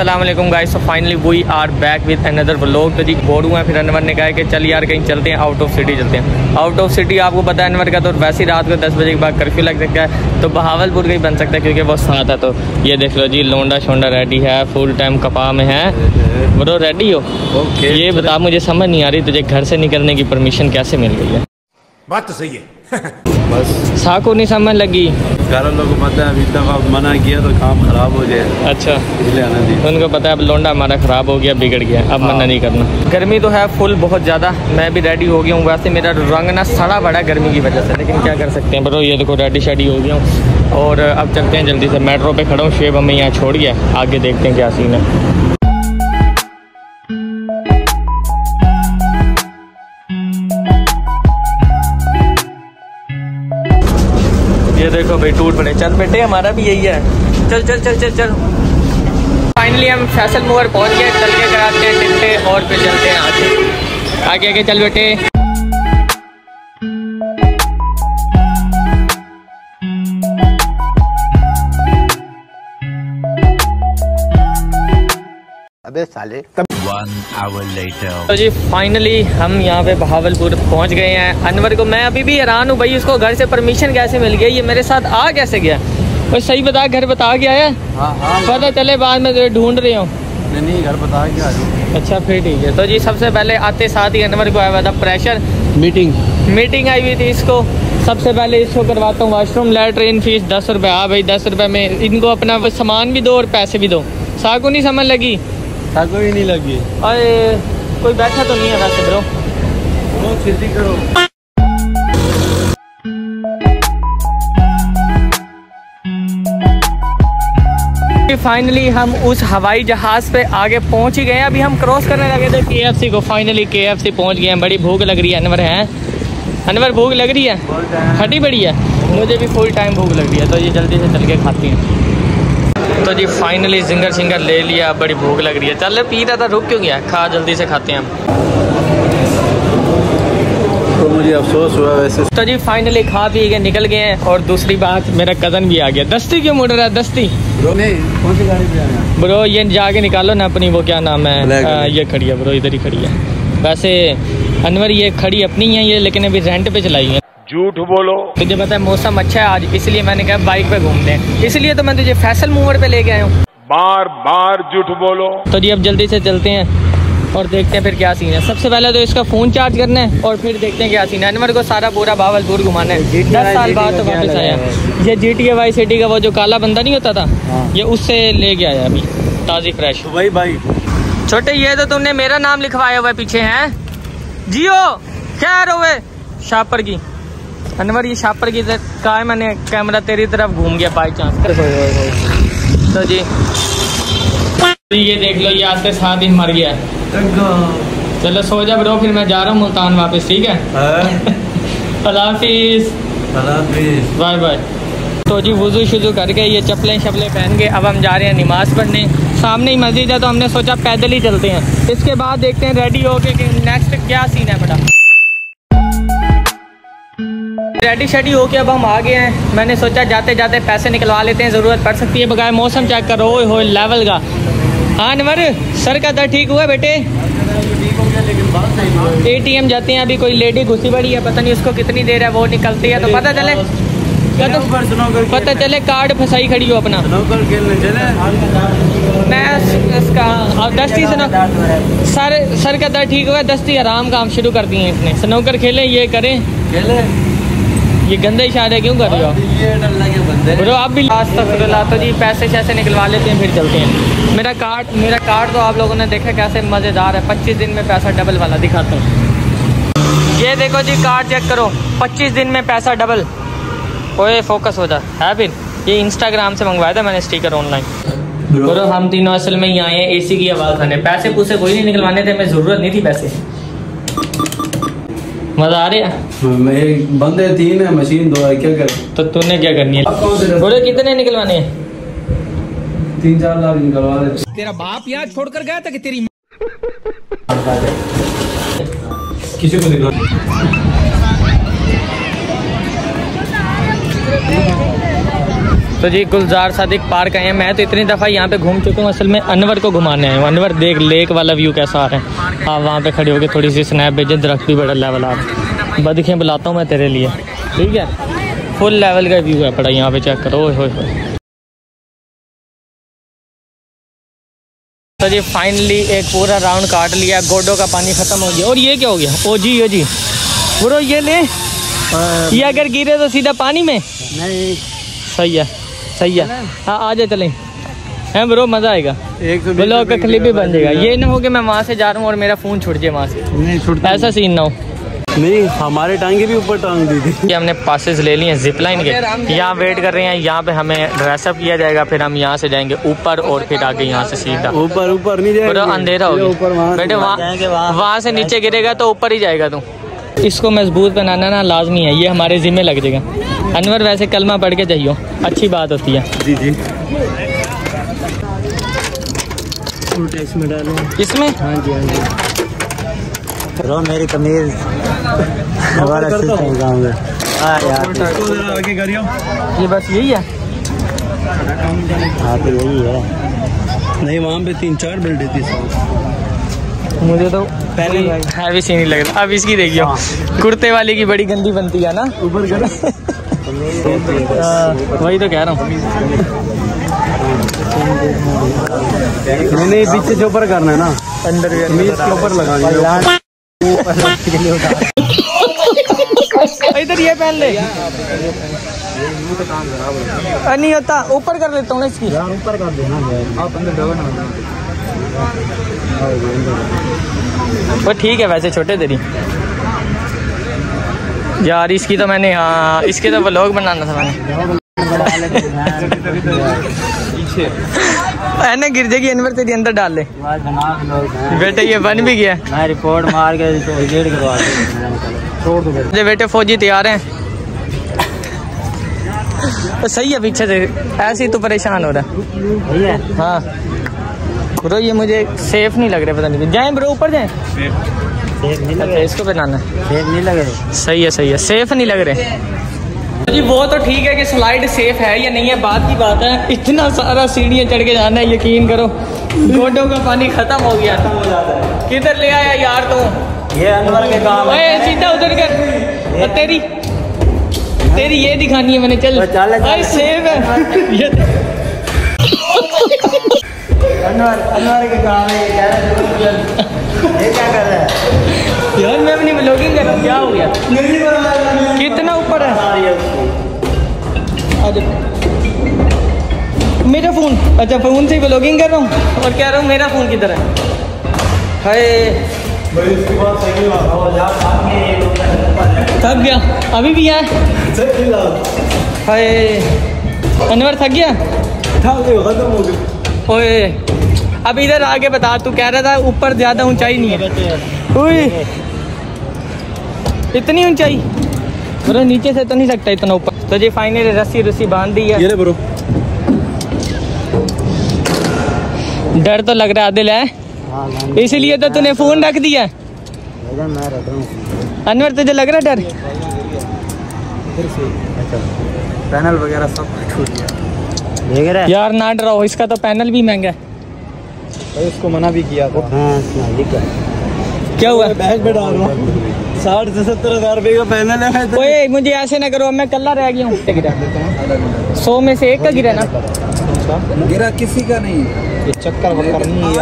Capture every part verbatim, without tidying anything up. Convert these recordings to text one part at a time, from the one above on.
अस्सलाम वालेकुम guys, so finally we are back with another vlog. तो जी बोर्ड हुआ है, फिर अनवर ने कहा कि चल यार कहीं चलते हैं, आउट ऑफ सिटी चलते हैं। आउट ऑफ सिटी आपको पता है अनवर का तो वैसे ही रात को दस बजे के बाद कर्फ्यू लग सकता है, तो बहावलपुर का ही बन सकता है क्योंकि वो साथ है। तो ये देख लो जी, लोंडा शोंडा रेडी है, फुल टाइम कपा में है। ब्रो रेडी हो? ओके। ये बता, मुझे समझ नहीं आ रही तुझे घर से निकलने की परमिशन कैसे मिल गई है? बात तो सही है। बस साको नहीं समझ लगी। घर लोगों को पता है अभी दफा मना किया तो काम खराब हो जाए। अच्छा, इसलिए आना दी। उनको पता है अब लोंडा हमारा ख़राब हो गया, बिगड़ गया, अब मना नहीं करना। गर्मी तो है फुल बहुत ज़्यादा, मैं भी रेडी हो गया हूँ। वैसे मेरा रंग ना सड़ा बड़ा गर्मी की वजह से, लेकिन क्या कर सकते हैं ब्रो। ये देखो रेडी शेडी हो गया हूँ और अब चलते हैं जल्दी से। मेट्रो पे खड़ा हूँ, शेब हमें यहाँ छोड़ गया, आगे देखते हैं क्या सीन है। ये देखो भाई टूट पड़े। चल बेटे, हमारा भी यही है। चल चल चल चल चल। फाइनली हम फैसल मोवर पहुंच गए। चल के कराते हैं टिकटें और फिर चलते हैं आगे आगे आगे। चल बेटे। अबे साले। One hour later. तो जी फाइनली हम यहाँ पे बहावलपुर पहुँच गए हैं। अनवर को मैं अभी भी हैरान हूँ भाई, उसको घर से परमिशन कैसे मिल गई, ये मेरे साथ आ कैसे गया? वो सही बता, घर बता के आया? हाँ हाँ, पता चले बाद में ढूंढ रहे हो। नहीं नहीं, घर बता के आ जाओ। अच्छा फिर ठीक है। तो जी सबसे पहले आते साथ ही अनवर को आया हुआ था प्रेशर। मीटिंग मीटिंग आई हुई थी इसको। सबसे पहले इसको करवाता हूँ वाशरूम। लैट्रिन फीस दस रुपये। हाँ भाई दस रुपये में इनको अपना सामान भी दो और पैसे भी दो। साको नहीं समझ लगी? साको ही नहीं लगी। अरे कोई बैठा तो नहीं है वैसे ब्रो? सीधी करो। फाइनली हम उस हवाई जहाज पे आगे पहुंच ही गए हैं। अभी हम क्रॉस करने लगे थे के एफ सी को। फाइनली के एफ सी पहुंच गए हैं। बड़ी भूख लग रही है। अनवर है? अनवर भूख लग रही है? खटी बड़ी है। मुझे भी फुल टाइम भूख लग रही है, तो ये जल्दी से चल के खाती हैं। तो जी फाइनली जिंगर सिंगर ले लिया। बड़ी भूख लग रही है। चल पी रहा था, रुक क्यों गया? खा जल्दी से, खाते हैं हम। तो मुझे अफसोस हुआ वैसे। तो जी फाइनली खा पी के निकल गए हैं। और दूसरी बात, मेरा कज़न भी आ गया। दस्ती क्यों मुड़ रहा है? दस्ती ब्रो नहीं, कौन सी गाड़ी पे आया? ब्रो ये जाके निकालो ना अपनी, वो क्या नाम है, आ, ये खड़ी है ब्रो, इधर ही खड़ी है। वैसे अनवर ये खड़ी अपनी है ये, लेकिन अभी रेंट पे चलाई है। झूठ बोलो। तुझे पता है मौसम अच्छा है आज, इसलिए मैंने कहा बाइक पे घूमते हैं, इसलिए तो मैं तुझे फैसल मूवर पे लेके आया हूँ। बार बार झूठ बोलो। तो जी अब जल्दी से चलते हैं और देखते हैं फिर क्या सीन है। सबसे पहले तो इसका फ़ोन चार्ज करना है और फिर देखते हैं क्या सीन है। अनवर को सारा पूरा बहावलपुर घुमाना है। दस साल बाद तो वापस आया। ये G T A Vice city का वो जो काला बंदा नहीं होता था, ये उससे ले गया है अभी ताज़ी फ्रेश। भाई भाई छोटे, ये तो तुमने मेरा नाम लिखवाया हुआ है पीछे है जियो। क्या रोवे शापर की? अनवर ये शापर की कहा है मैंने, कैमरा तेरी तरफ घूम गया बाई चांस। तो जी ये देख लो, ये आते साथ ही मर गया। चलो सो जा ब्रो, फिर मैं जा रहा हूँ मुल्तान वापस, ठीक है? अल्लाह हाफिज़। Bye bye. तो जी वुज़ू शुज़ू करके ये चप्पलें शप्लें पहन के अब हम जा रहे हैं नमाज़ पढ़ने। सामने ही मस्जिद है तो हमने सोचा पैदल ही चलते हैं। इसके बाद देखते हैं रेडी हो के कि नेक्स्ट क्या सीन है बड़ा। रेडी शेडी हो के अब हम आ गए हैं। मैंने सोचा जाते जाते पैसे निकलवा लेते हैं, ज़रूरत पड़ सकती है। बगैर मौसम चेक करो हो लेवल का। हाँ अनवर, सर का दर्द ठीक हुआ बेटे? ए टी एम जाते हैं, अभी कोई लेडी घुसी पड़ी है, पता नहीं उसको कितनी देर है, वो निकलती है तो पता चले पता चले कार्ड फंसाई खड़ी हो अपना। मैं इसका दस्ती सुनो, सर सर का दर्द ठीक हुआ, दस्ती आराम काम शुरू कर दिए इसने। स्नूकर खेले, ये करें खेले। ये गंदे इशारे क्यों कर रहे हो ब्रो? आप भी अस्तगफिरुल्लाह। तो जी पैसे शैसे निकलवा लेते हैं फिर चलते हैं। मेरा कार्ड मेरा कार्ड तो आप लोगों ने देखा कैसे मज़ेदार है। पच्चीस दिन में पैसा डबल वाला दिखाता हूँ। ये देखो जी कार्ड चेक करो, पच्चीस दिन में पैसा डबल। ओए फोकस हो जा है। फिर ये इंस्टाग्राम से मंगवाया था मैंने स्टिकर ऑनलाइन। ब्रो हम तीनों असल में यहाँ आए हैं एसी की आवाज़ खाने। पैसे पूसे कोई नहीं निकलवाने थे, हमें ज़रूरत नहीं थी पैसे। मजा आ रहा है? एक बंदे तीन है, मशीन दो है, क्या करें? तो तूने क्या करनी है? बोले कितने निकलवाने हैं? तीन चार लाख निकलवा दे। तेरा बाप यहाँ छोड़कर गया था कि तेरी किसी को निकलवा। तो जी गुलजार सादिक पार्क आए हैं। मैं तो इतनी दफ़ा यहाँ पे घूम चुका हूँ, असल में अनवर को घुमाने आए हूँ। अनवर देख लेक वाला व्यू कैसा आ रहा है। आप वहाँ पे खड़े होकर थोड़ी सी स्नैप भेजें, दरख्त भी बड़ा लेवल आ रहा है। बदखें बुलाता हूँ मैं तेरे लिए, ठीक है। फुल लेवल का व्यू है पड़ा यहाँ पे, चेक करो। ओए होए होए। तो जी फाइनली एक पूरा राउंड काट लिया, गोडो का पानी ख़त्म हो गया। और ये क्या हो गया? ओ जी ओ जी ब्रो ये ले, ये अगर गिरे तो सीधा पानी में? नहीं, सही है सही है। हाँ आ जाए चलें हैं ब्रो, मज़ा आएगा। एक सौ ब्लॉग का क्लिप भी बन जाएगा। ये ना हो कि मैं वहाँ से जा रहा हूँ और मेरा फ़ोन छूट जाए वहाँ से, नहीं छूटता, ऐसा सीन ना हो। नहीं हमारे टांगे भी ऊपर टांग दी थी। ये हमने पासेस ले लिए हैं जिप लाइन के, यहाँ वेट कर रहे हैं। यहाँ पे हमें ड्रेसअप किया जाएगा, फिर हम यहाँ से जाएंगे ऊपर और फिर आगे यहाँ से सीधा ऊपर। ऊपर नहीं जाएगा, पूरा अंधेरा हो गया बेटे। वहाँ वहाँ से नीचे गिरेगा तो ऊपर ही जाएगा तू। इसको मजबूत बनाना ना लाजमी है, ये हमारे जिम्मे लग जाएगा। अनवर वैसे कलमा पढ़ के जाइयो, अच्छी बात होती है। जी जी इसमें डालो, इसमें हाँ जी हाँ जी। रो मेरी कमीज हमारा सिस्टम गाँव में। हाँ यार आगे करियो, ये बस यही है। हाँ तो यही है। नहीं वहाँ पे तीन चार बिल्डिंग थी। मुझे तो पहले हैवी सीन ही लग रहा। अब इसकी देखियो, कुर्ते वाले की बड़ी गंदी बनती है ना ऊपर कर। वही तो कह रहा हूँ। नहीं नहीं पीछे से ऊपर करना है ना, अंदर कमीज के ऊपर लगानी। इधर ये पहन ले। नहीं होता, ऊपर कर लेता हूँ इसकी। ऊपर कर देना वो ठीक है वैसे छोटे तेरी यार। इसकी तो मैंने, हाँ इसके तो व्लॉग बनाना था मैंने। पीछे गिर जाएगी अनवर, तेरी अंदर डाल ले बेटे। ये बन भी गया, मैं रिपोर्ट मार के करवा छोड़ दो बेटे। फौजी तैयार हैं तो सही है। पीछे से ऐसे ही तो परेशान हो रहा है। हाँ ब्रो ये मुझे सेफ नहीं लग रहा, पता नहीं जाए ब्रो ऊपर जाए। सेफ नहीं लग रहा, इसको बनाना सेफ नहीं लग रहा। सही है सही है, सेफ नहीं लग रहे जी। वो तो ठीक है कि स्लाइड सेफ है या नहीं है, बात की बात है। इतना सारा सीढ़ियाँ चढ़ के जाना है, यकीन करो गोडों का पानी खत्म हो गया। किधर ले आया यार तू? ये अनवर के काम है। सीधा उधर कर। और तेरी तेरी ये दिखानी है मैंने। चल चल सेफ है ये। अनवर अनवर के काम है। ये क्या कर रहा है यार? मैं अपनी व्लॉगिंग कर रहा हूँ, क्या हो गया? कितना ऊपर है मेरा फोन? अच्छा फोन से ही व्लॉगिंग कर रहा हूँ और कह रहा हूँ मेरा फोन किधर है? हाय थक गया, अभी भी है। हाय अनवर थक गया। ओए अब इधर आगे बता, तू कह रहा था ऊपर ज्यादा ऊंचाई नहीं है। ओए इतनी ऊंचाई ब्रो, नीचे से तो नहीं लगता इतना ऊपर। तो जी फाइनली रस्सी रस्सी बांध दी है। ये ले ब्रो, डर तो लग रहा है दिल है, इसीलिए तो तूने फोन रख दिया। मैं रख रहा हूँ। अनवर तुझे लग रहा है डर? पैनल वगैरह सब छूट गया, देख रहा है यार ना डराओ, इसका तो पैनल भी महंगा है। उसको मना भी किया था। हाँ ये क्या क्या हुआ? बैग में डाल रहा हूँ, साठ से सत्तर हजार रुपए का पैनल है। ओए मुझे ऐसे ना करो, मैं कल्ला रह गया हूँ। गिरा सौ में से एक का गिरा ना? गिरा किसी का नहीं, ये चक्कर वक्कर नहीं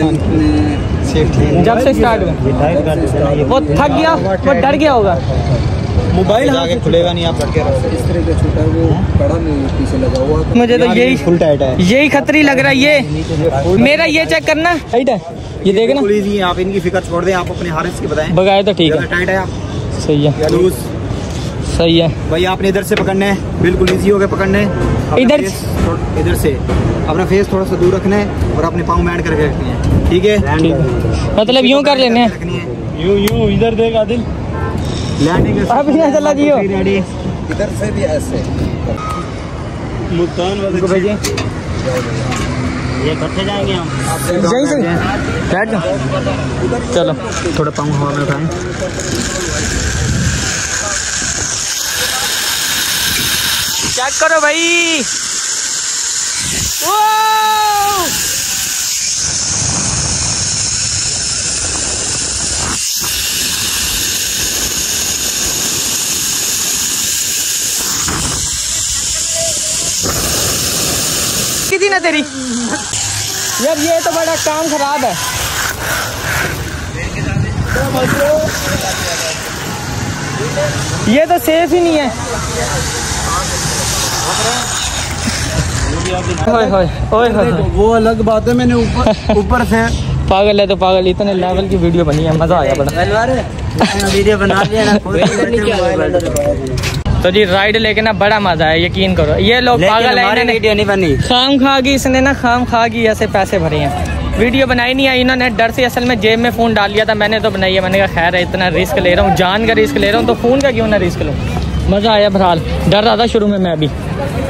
है। जब से स्टार्ट हुआ वो थक गया, वो डर गया होगा। मोबाइल आगे खुलेगा नहीं, आप रखे रहो। इस तरह का छोटा वो बड़ा नहीं पीछे लगा हुआ। मुझे तो यही फुल टाइट है, यही खतरी लग रहा है। ये मेरा ये चेक करना टाइट है, ये देखना। प्लीज आप इनकी फिक्र छोड़ दें, आप अपने हारिस की बताएं। बगाए तो ठीक है, टाइट है आप सही है लूज। सही है भाई आपने इधर से पकड़ना है, बिल्कुल इजी हो गया पकड़ने। इधर इधर से अपना फेस थोड़ा सा दूर रखना है और अपने पाँव बैंड करके रखनी है, ठीक है? मतलब यूं कर लेने यूं यूं इधर देख आदिल, लैंडिंग अब यहाँ चला जियो। इधर से भी ऐसे मुल्तान वाले को भेजिए। ये करते जाएंगे हम, यही से बैठ जाओ। चलो थोड़ा पाँव हवा में उठाएं। चेक करो भाई, कितनी ना तेरी यार, ये तो बड़ा काम खराब है। ये तो सेफ ही नहीं है। ओए होए ओए होए, वो अलग बात है, मैंने ऊपर ऊपर से पागल है तो पागल, इतने लेवल की वीडियो बनी है, मजा आया बड़ा। वीडियो बना लिया ना। तो जी राइड लेके ना बड़ा मजा है, यकीन करो। ये लोग पागल है, इन्होंने वीडियो नहीं बनी, खाम खा की इसने ना खाम खा की ऐसे पैसे भरे हैं, वीडियो बनाई नहीं आई। इन्होंने डर से असल में जेब में फ़ोन डाल लिया था, मैंने तो बनाई है। मैंने कहा खैर है, इतना रिस्क ले रहा हूँ, जान का रिस्क ले रहा हूँ तो फ़ोन का क्यों ना रिस्क लूँ। मज़ा आया बहरहाल, डर रहा था शुरू में मैं भी।